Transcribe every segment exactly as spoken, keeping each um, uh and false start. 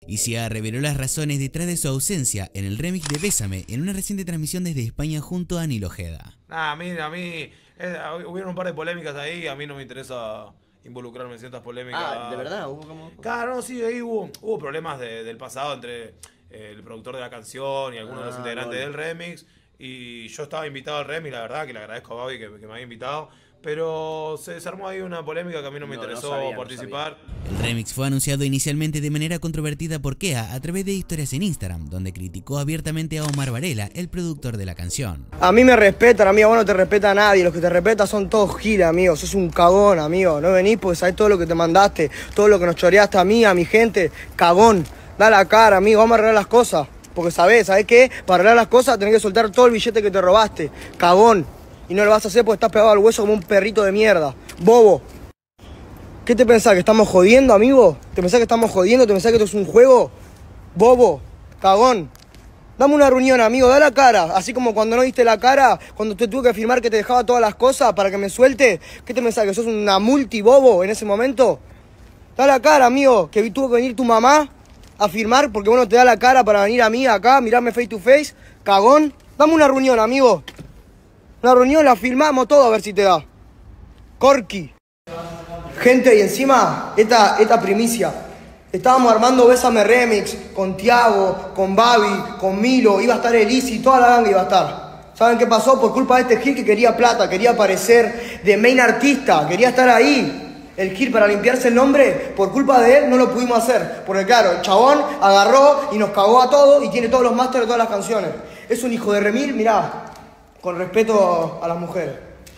Y C A reveló las razones detrás de su ausencia en el remix de Bésame en una reciente transmisión desde España junto a Nil Ojeda. Nah, a mí, a mí, eh, hubieron un par de polémicas ahí, a mí no me interesa involucrarme en ciertas polémicas. Ah, ¿de verdad? ¿Hubo como...? Claro, no, sí, ahí hubo, hubo problemas de, del pasado entre eh, el productor de la canción y algunos Ah, de los integrantes bueno. del remix. Y yo estaba invitado al remix, la verdad que le agradezco a Babi que, que me haya invitado. Pero se desarmó ahí una polémica que a mí no me No, no interesó sabía, no participar. El remix fue anunciado inicialmente de manera controvertida por Kea a través de historias en Instagram, donde criticó abiertamente a Omar Varela, el productor de la canción. A mí me respetan, amigo, vos no te respeta a nadie, los que te respetan son todos giles, amigo, sos un cagón, amigo, no venís porque sabés todo lo que te mandaste, todo lo que nos choreaste a mí, a mi gente, cagón, da la cara, amigo, vamos a arreglar las cosas, porque sabés, ¿sabés qué? Para arreglar las cosas tenés que soltar todo el billete que te robaste, cagón, y no lo vas a hacer porque estás pegado al hueso como un perrito de mierda, bobo. ¿Qué te pensás, que estamos jodiendo, amigo? ¿Te pensás que estamos jodiendo? ¿Te pensás que esto es un juego? Bobo, cagón. Dame una reunión, amigo, da la cara. Así como cuando no diste la cara, cuando te tuve que firmar que te dejaba todas las cosas para que me suelte. ¿Qué te pensás, que sos una multibobo en ese momento? Da la cara, amigo, que tuvo que venir tu mamá a firmar porque vos no te da la cara para venir a mí acá, mirarme face to face. Cagón. Dame una reunión, amigo. Una reunión, la filmamos todo a ver si te da. Corky. Gente, y encima, esta, esta primicia. Estábamos armando Bésame Remix con Tiago, con Babi, con Milo, iba a estar Elisi, toda la ganga iba a estar. ¿Saben qué pasó? Por culpa de este Gil que quería plata, quería aparecer de main artista, quería estar ahí. El Gil para limpiarse el nombre, por culpa de él no lo pudimos hacer. Porque claro, el chabón agarró y nos cagó a todos y tiene todos los másteres de todas las canciones. Es un hijo de remil, mirá, con respeto a las mujeres.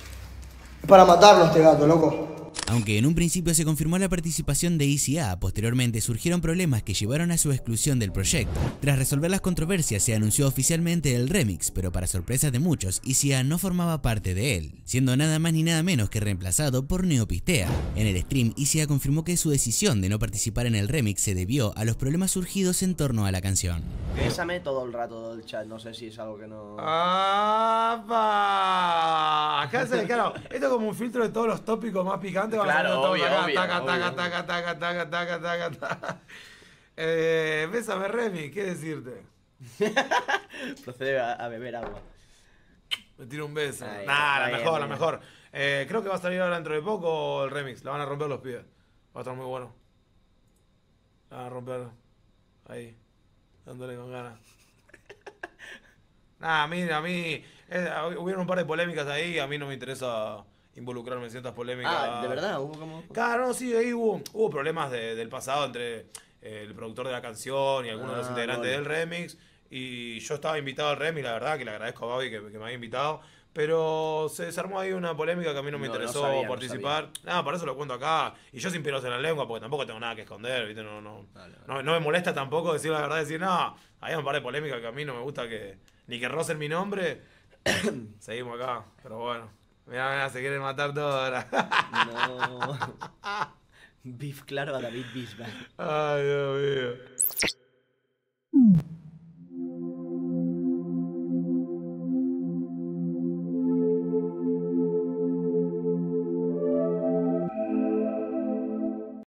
Es para matarlo este gato, loco. Aunque en un principio se confirmó la participación de I C A, posteriormente surgieron problemas que llevaron a su exclusión del proyecto. Tras resolver las controversias se anunció oficialmente el remix, pero para sorpresa de muchos, I C A no formaba parte de él, siendo nada más ni nada menos que reemplazado por Neopistea. En el stream, I C A confirmó que su decisión de no participar en el remix se debió a los problemas surgidos en torno a la canción. Bésame todo el rato del chat, no sé si es algo que no... ¡Apa! ¿Qué hace? Claro, esto es como un filtro de todos los tópicos más picantes. Claro, obvio, obvio, taca, obvio. taca, taca, taca, taca, taca, taca, taca. Eh, Bésame Remy, ¿qué decirte? Procede a, a beber agua. Me tiro un beso. Ahí, Nah, la ahí, mejor, ahí, la ahí. mejor. Eh, creo que va a salir ahora dentro de poco el remix. La van a romper los pibes. Va a estar muy bueno. La van a romper. Ahí. Dándole con ganas. Nah, a mí, a mí. Eh, hubieron un par de polémicas ahí. A mí no me interesa involucrarme en ciertas polémicas. Ah, ¿de verdad? ¿Hubo como...? Claro, no, sí, ahí hubo, hubo problemas de, del pasado entre eh, el productor de la canción y algunos Ah, de los integrantes bueno. del remix. Y yo estaba invitado al remix, la verdad que le agradezco a Babi que, que me haya invitado. Pero se desarmó ahí una polémica que a mí no me No, no interesó sabía, no participar. Nada, por eso lo cuento acá. Y yo sin pelos en la lengua, porque tampoco tengo nada que esconder, ¿viste? No, no, Vale, vale. no, no me molesta tampoco decir la verdad, decir, no, hay un par de polémicas que a mí no me gusta que ni que rocen mi nombre. Seguimos acá, pero bueno. Mirá, mirá, se quieren matar todos ahora. No. Beef claro a David Bisbal. Ay, Dios mío.